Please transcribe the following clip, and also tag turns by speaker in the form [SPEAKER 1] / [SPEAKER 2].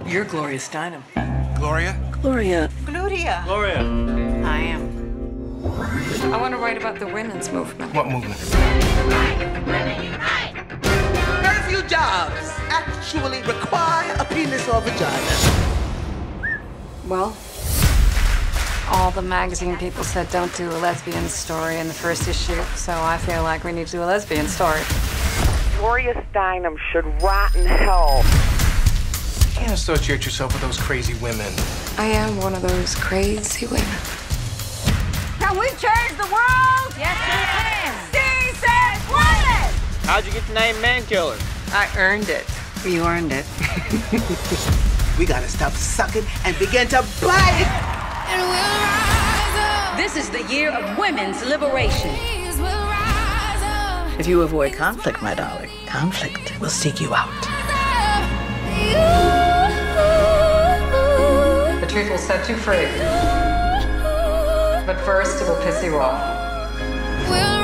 [SPEAKER 1] You're Gloria Steinem.
[SPEAKER 2] Gloria?
[SPEAKER 1] Gloria.
[SPEAKER 3] Gloria.
[SPEAKER 2] Gloria.
[SPEAKER 3] I am. I want to write about the women's movement.
[SPEAKER 2] What movement?
[SPEAKER 4] Very few jobs actually require a penis or vagina.
[SPEAKER 3] Well, all the magazine people said don't do a lesbian story in the first issue, so I feel like we need to do a lesbian story.
[SPEAKER 5] Gloria Steinem should rot in hell.
[SPEAKER 2] You can't associate yourself with those crazy women.
[SPEAKER 3] I am one of those crazy women.
[SPEAKER 6] Can we change the world? Yes, we can. She said women!
[SPEAKER 7] How'd you get the name Man Killer?
[SPEAKER 3] I earned it. You earned it.
[SPEAKER 4] We gotta stop sucking and begin to bite.
[SPEAKER 6] This is the year of women's liberation.
[SPEAKER 1] If you avoid conflict, my darling, conflict will seek you out.
[SPEAKER 3] The truth will set you free. But first, it will piss you off.